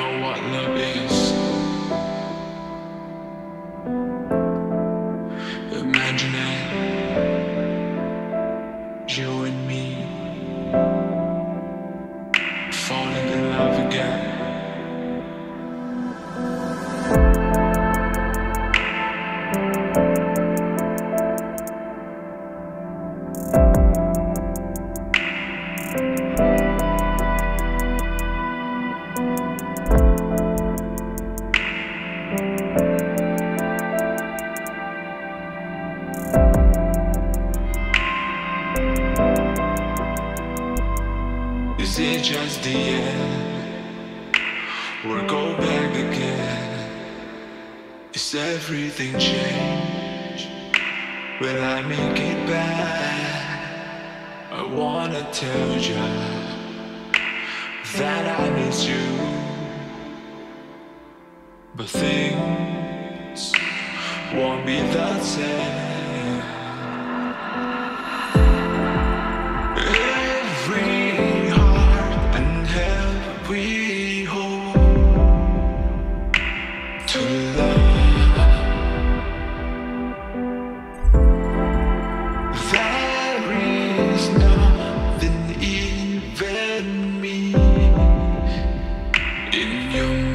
know what love is. Imagine it, you and me falling in love again. Is it just the end? We'll go back again. Is everything changed? Will I make it back? I wanna tell you that I miss you, but things won't be the same. Every heart and every hope to love, there is nothing, even me, in your